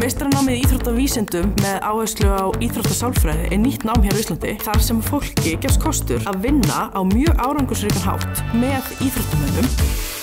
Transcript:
Meistaranámið í íþróttavísindum með áherslu á íþróttasálfræði nýtt nám hér á Íslandi þar sem fólki gefst kostur að vinna á mjög árangursríkan hátt með íþróttamönnum